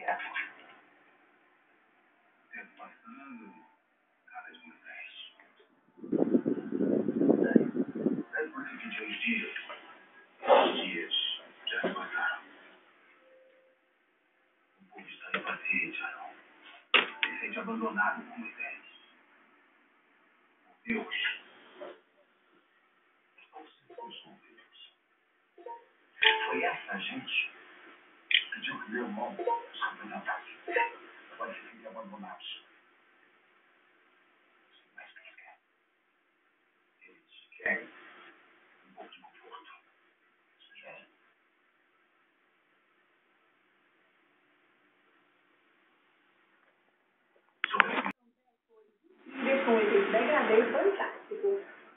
Com efeito degradê fantástico.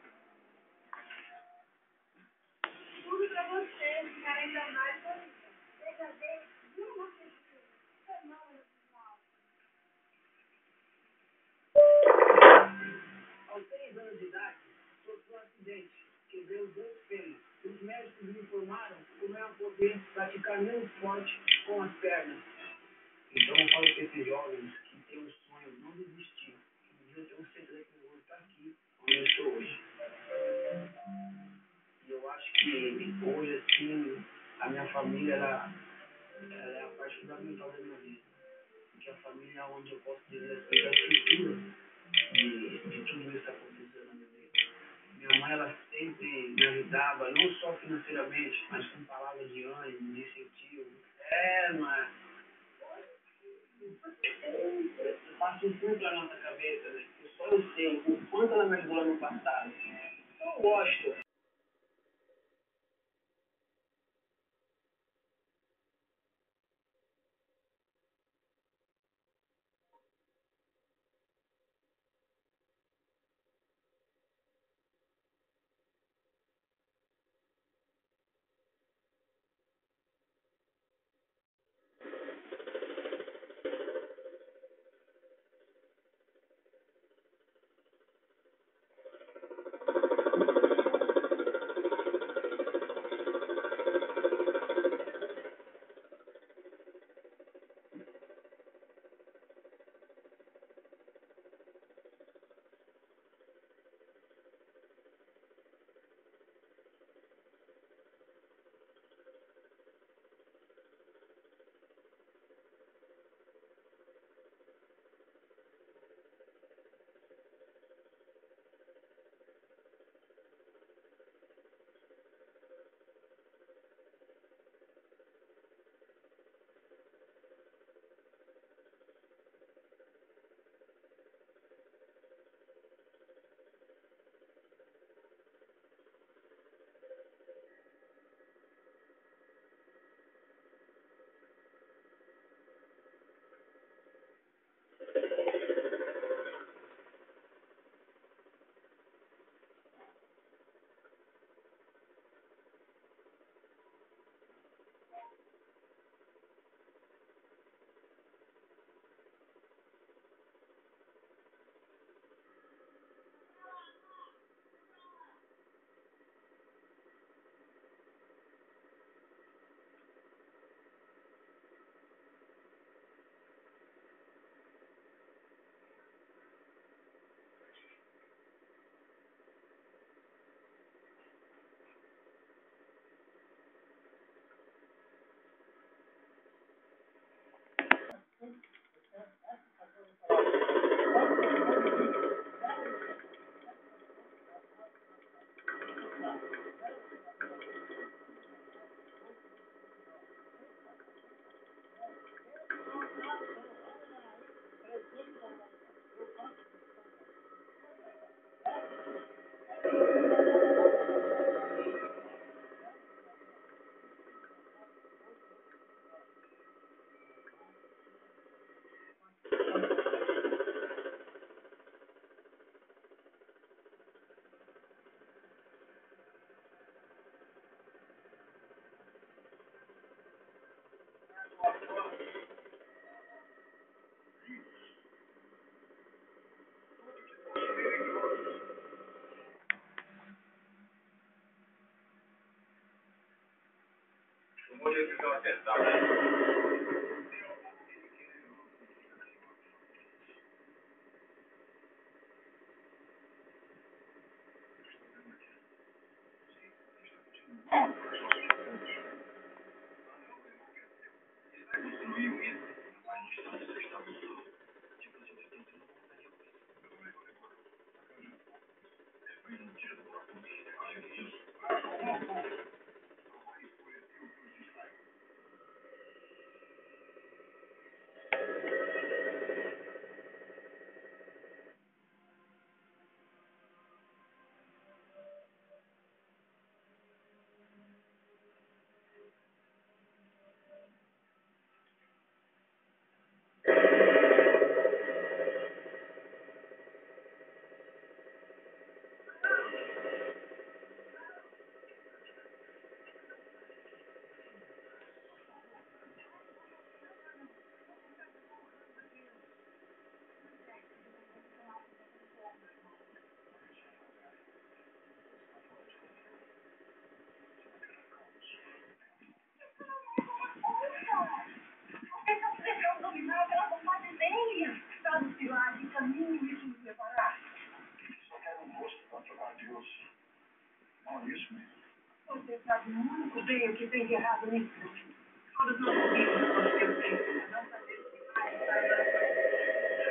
Tudo pra você, ficar ainda mais bonita. Degradê, não acredito. Aos 6 anos de idade, sofri um acidente. Quebrei os 2 fêmurs. Os médicos me informaram que não ia poder praticar nenhum esporte com as pernas. Então eu falo para esses jovens que têm um sonho, não desistir. Um dia eu tenho certeza que eu vou estar aqui, onde eu estou hoje. E eu acho que hoje, assim, a minha família, ela é a parte fundamental da minha vida. Porque a família é onde eu posso dizer assim, que é a estrutura de tudo isso acontecendo na minha vida. Minha mãe, ela sempre me ajudava, não só financeiramente, mas com palavras de ânimo, de incentivo. Mas passa um filme pela nossa cabeça, né? Que só eu sei o quanto ela me ajudou no passado. Eu gosto. Tomou decisão acertada. Você sabe muito bem o que tem de errado nisso. Todos nós sabemos quando temos tempo para não fazer o que mais para dar certo.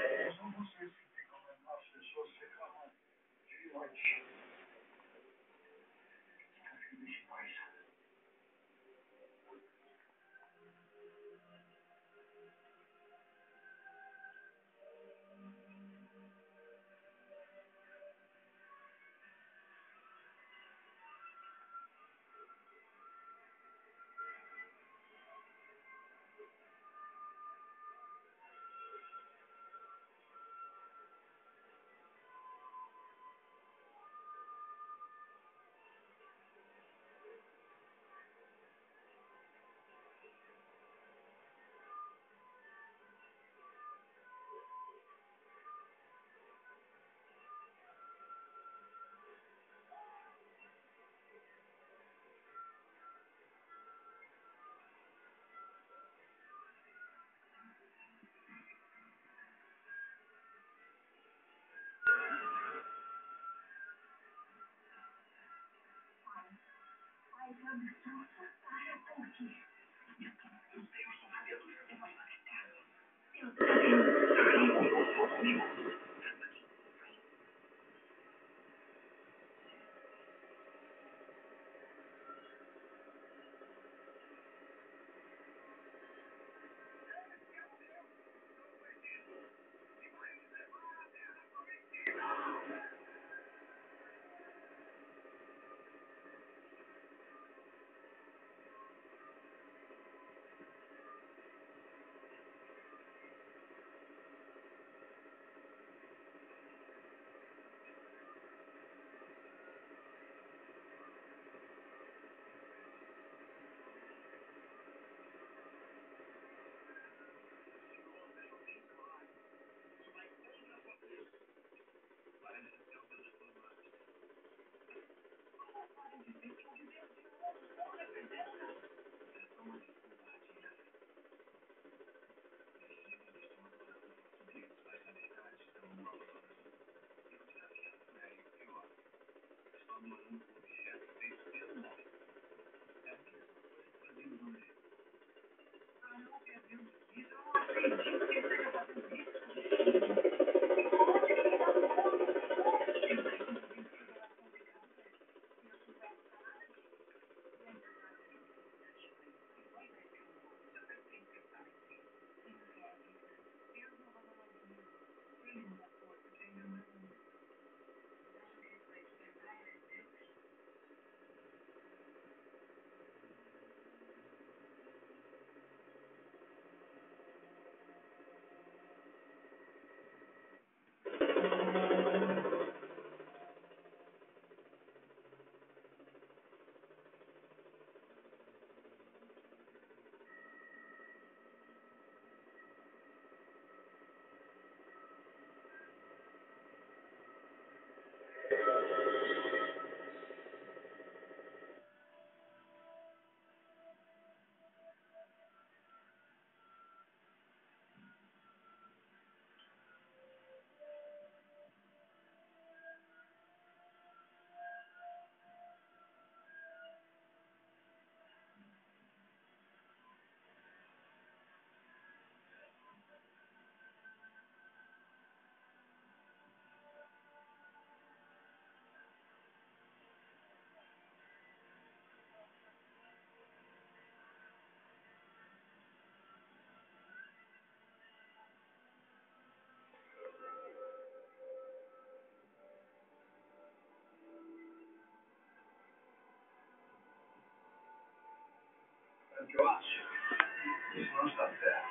Eu acho. Isso não está certo.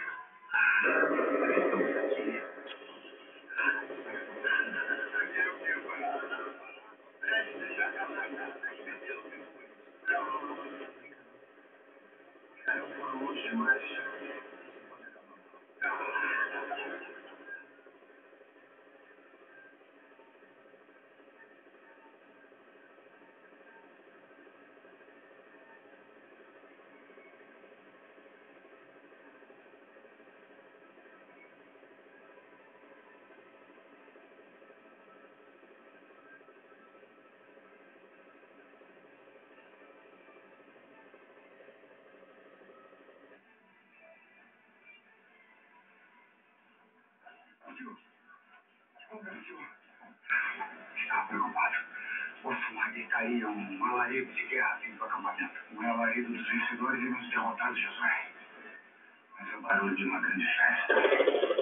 Caiu por hoje, mas Estava preocupado. O Fumague está aí, um alarido de guerra vindo para o acampamento. Um alarido dos vencedores e dos derrotados, Josué. Mas é o barulho de uma grande festa.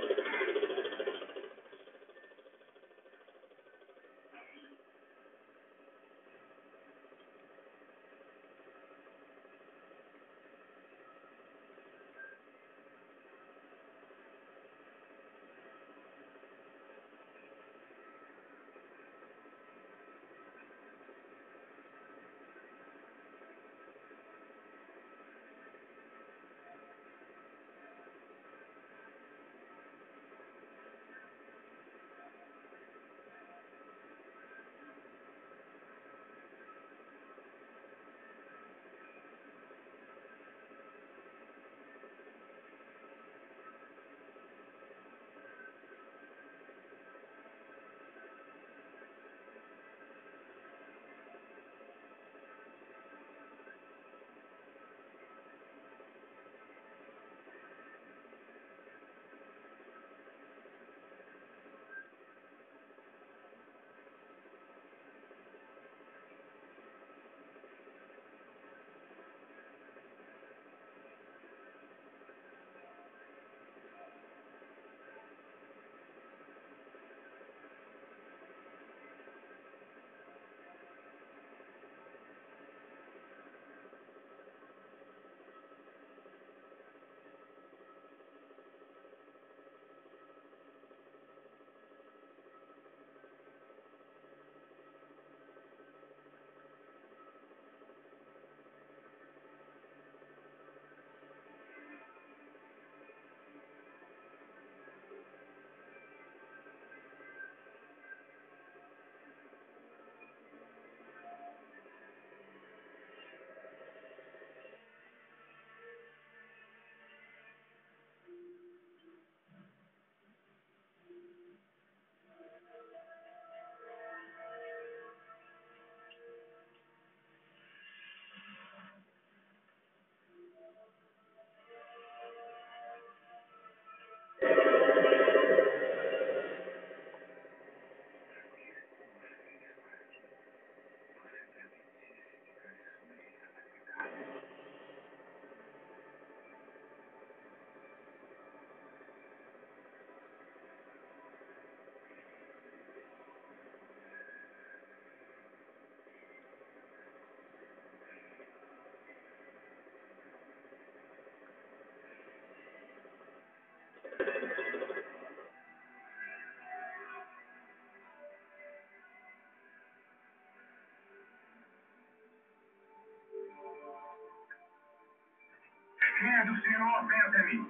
Quem é do Senhor, vem até mim.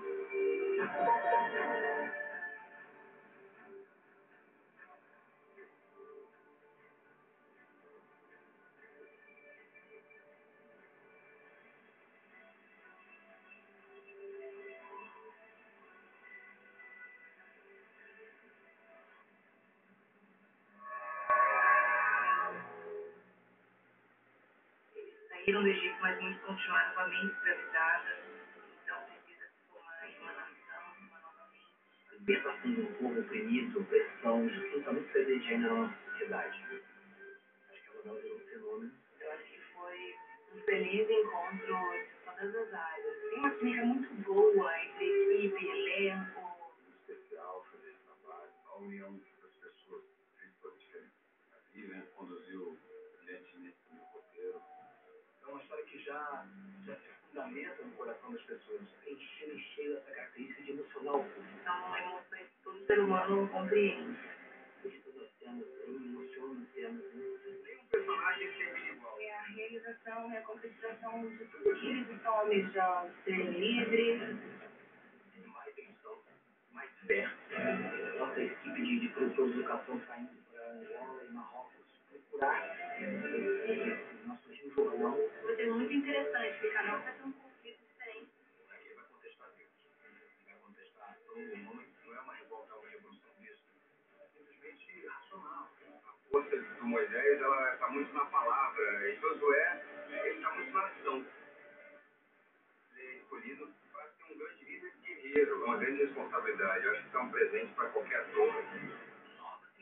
Saíram do Egito, mas muitos continuaram com a mente escravizada. Então precisa se formar em uma nação, uma nova mente. A libertação de um povo oprimido, opressão, isso tudo está muito presente ainda na nossa sociedade. Acho que a novela virou um fenômeno. Eu acho que foi um feliz encontro de todas as áreas. Tem uma química muito boa entre equipe, elenco. Especial fazer esse trabalho, a união das pessoas fez toda a diferença. A Vivian conduziu brilhantemente no roteiro. É uma história que já se fundamenta no coração das pessoas. Preenchendo e cheio dessa característica de emocionar o público. São emoções que todo ser humano compreende. Desde todas as cenas, assim, emociona as cenas, né? Nenhum personagem termina igual. É a realização e a concretização de tudo que eles estão almejando. Serem livres. Mais emoção, mais fé. Nossa equipe de produtores de educação saindo para Angola e Marrocos procurar esse nosso Rio Jordão. Vai ser muito interessante, porque cada um vai ter um conflito diferente. Aqui vai contestar Deus. Vai contestar a ação humana, que não é uma revolta, é uma revolução besta. É simplesmente racional. A força do Moisés, ela está muito na palavra. E Josué, ele está muito na ação. Ele é escolhido para ser um grande líder guerreiro, uma grande responsabilidade. Eu acho que isso é um presente para qualquer ator.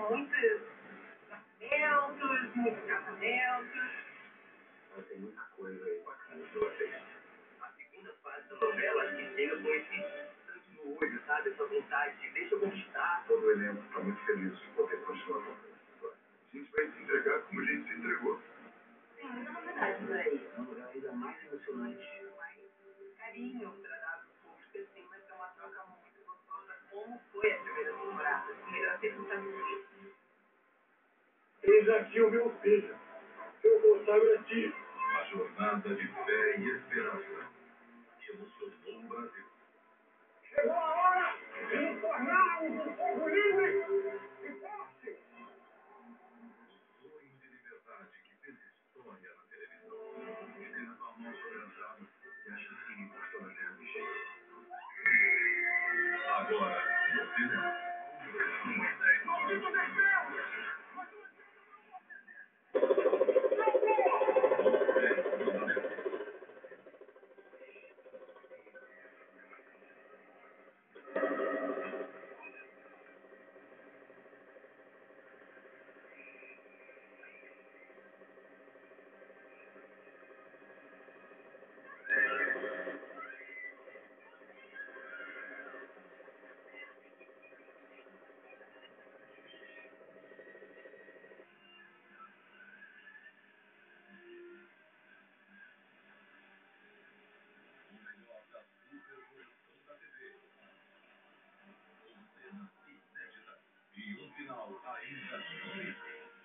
muitos nascimentos, muitos casamentos. Mas tem muita coisa aí bacana pra vocês. A segunda fase da novela, acho que chega com esse sangue no olho, sabe? Essa vontade de deixa eu conquistar. Todo o elenco está muito feliz de poder continuar contando essa história. A gente vai se entregar como a gente se entregou. Tem muita novidade por aí. É uma novela ainda mais emocionante. Mais carinho pra dar pro público, assim, vai ser uma troca muito gostosa. Como foi a primeira temporada? A primeira temporada foi. Eis aqui o meu filho. Eu consagro a ti. A jornada de fé e esperança que emocionou o Brasil. Chegou a hora de nos tornarmos um povo livre e forte. O sonho de liberdade que fez história na televisão. Esperando a mão sobrançada e a Jaqueline mostrando a terra cheia. Agora, no cinema. E um final ainda feliz.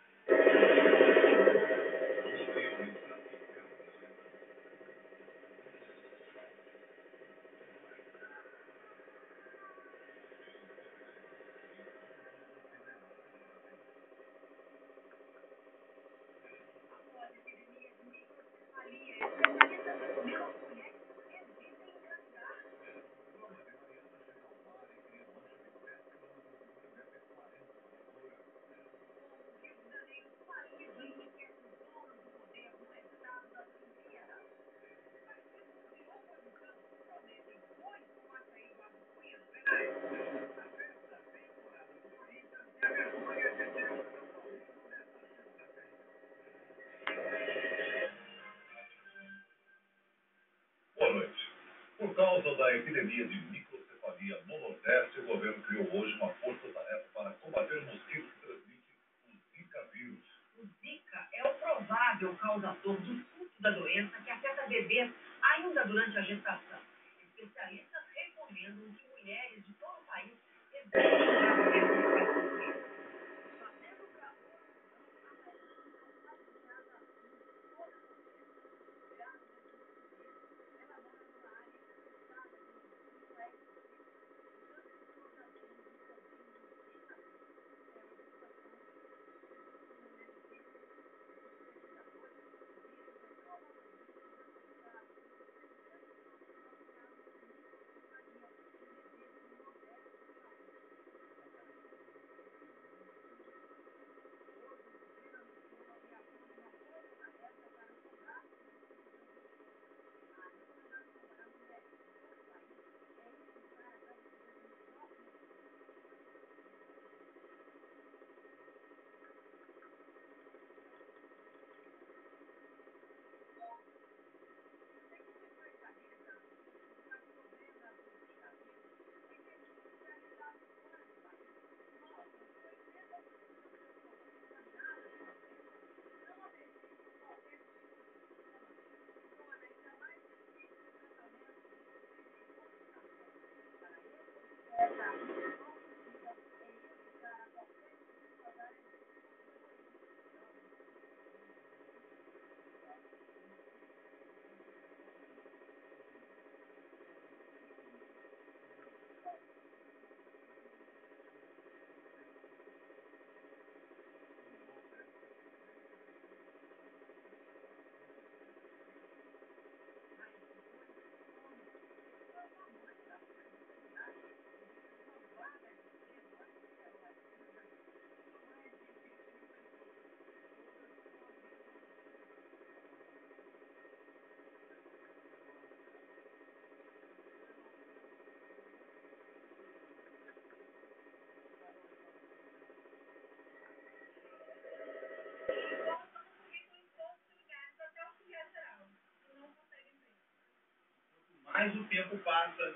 Após epidemia de microcefalia, especialistas recomendam que mulheres evitem engravidar. Prova de Mariana chega ao mar e cria mancha de 7 quilômetros de diâmetro e 40 de largura. Com o Rio de Janeiro falido e inquietos donos do poder no estado das Olimpíadas. Partidos de oposição prometem muito mais aí do Cunha no Penais. A festa vinculada do Corinthians e a vergonha de ser o São Paulino nesta sexta-feira. Boa noite. Por causa da epidemia de microcefalia no Nordeste, o governo criou hoje uma força-tarefa para combater o mosquito que transmite o Zika vírus. O Zika é o provável causador do surto da doença que afeta bebês ainda durante a gestação. Especialistas recomendam que mulheres de todo o país evitem engravidez com essa doença. Fazendo calor, a Thaís está baseada em toda a família. Já no último dia, ela mora numa área infestada pelo mosquito Aedes aegypti. Tantas pessoas já têm Mas o tempo passa.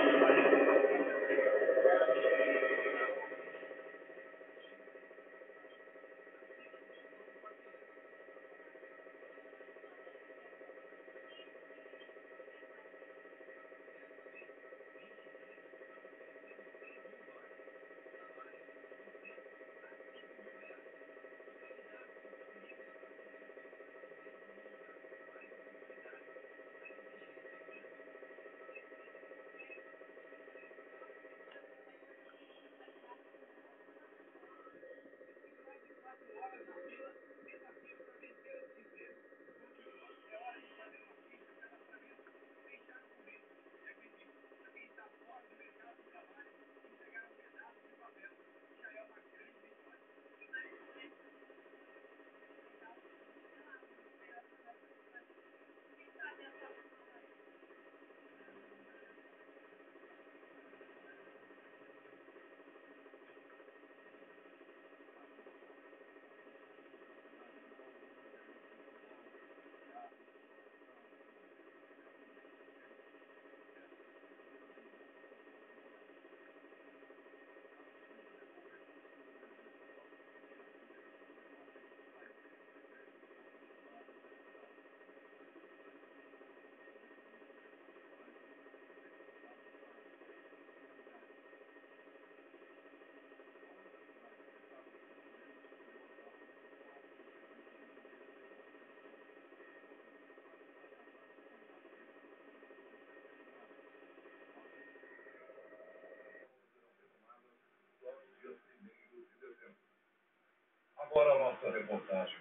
Agora a nossa reportagem.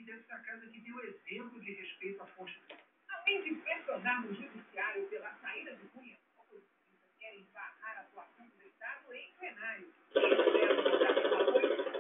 E deve ser a casa que deu exemplo de respeito à Constituição. Além de pressionar no judiciário pela saída de Cunha, oposicionistas querem barrar a atuação do Estado em plenário. Esperam contar com o apoio do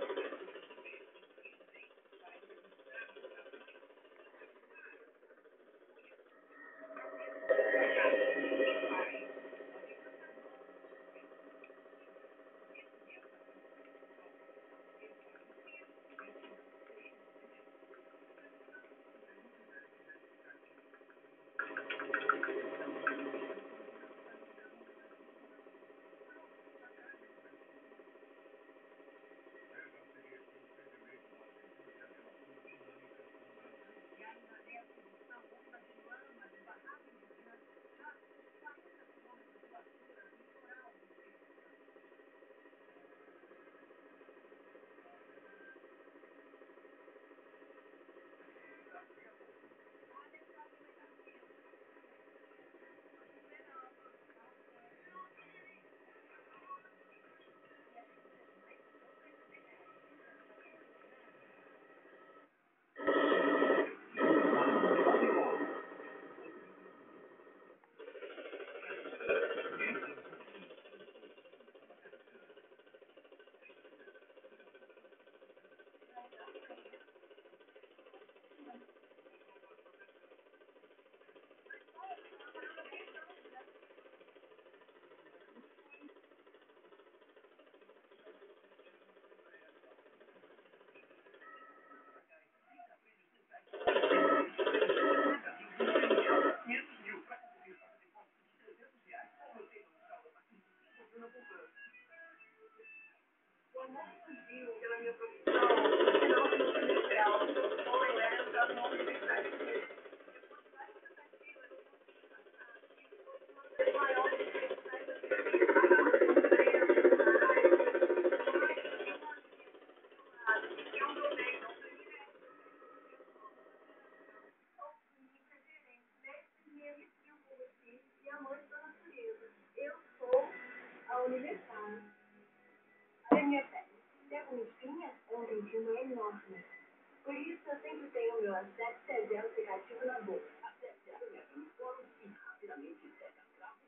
Por isso, eu sempre tenho o meu Asepsia Gel secativo na boca. Asepsia é uniforme e rapidamente seca.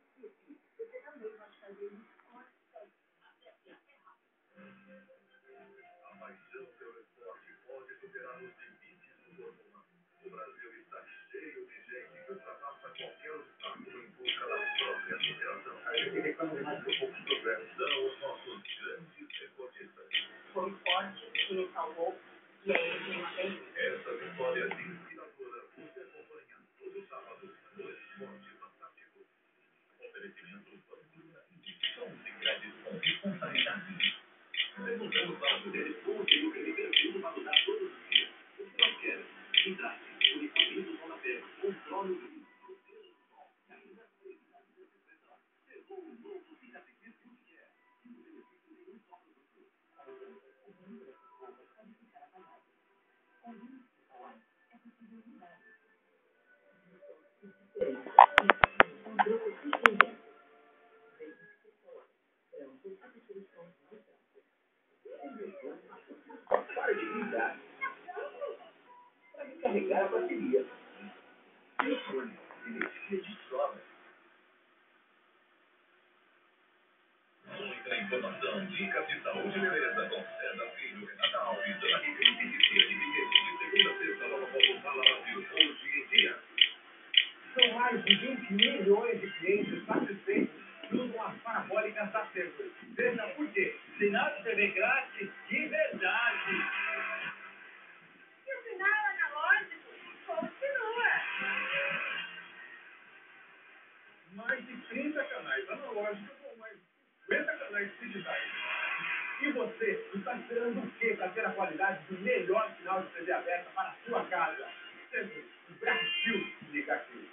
Você também pode fazer isso com a Asepsia. A paixão pelo esporte pode superar os limites do corpo humano. O Brasil está cheio de gente que ultrapassa qualquer obstáculo em busca da própria superação. A gente reclama mais um pouco de progresso. São os nossos grandes recordistas. Foi o esporte que me salvou e é ele quem mantém. Essas histórias inspiradoras você acompanha todo sábado no Esporte Fantástico. Oferecimento Sons e créditos com responsabilidade. Perguntamos para as mulheres como seria o primeiro filho para usar todos os dias. O que nós queremos? Hidrate, uniforme do sol na pele, controle o brilho, proteja do sol e ainda evita desinfecção. Chegou o novo Cicatricil que é. Não benefício nenhum só produto. Pare de brincar. Para recarregar a bateria. Telefone, energia de sobra. Muita informação, dicas de saúde e beleza com César Filho, Renata Alves, Ana Rita e Cia de Pinheiro. De segunda a sexta, Nova Paulo Fala Brasil, hoje em dia. São mais de 20 milhões de clientes satisfeitos que usam as parabólicas da Sempre. Veja por quê. Sinal de TV grátis de verdade. E o sinal analógico continua. Mais de 30 canais analógicos com mais de 50 canais digitais. E você está esperando o quê para ter a qualidade do melhor sinal de TV aberta para a sua casa? Sempre o Brasil liga aqui.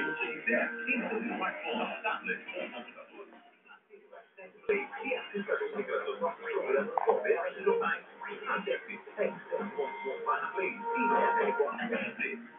que você quiser em seu smartphone, tablet ou computador. Play e assista as músicas dos nossos programas conversa e jornais. Acesse r.com.br Play e RS Record.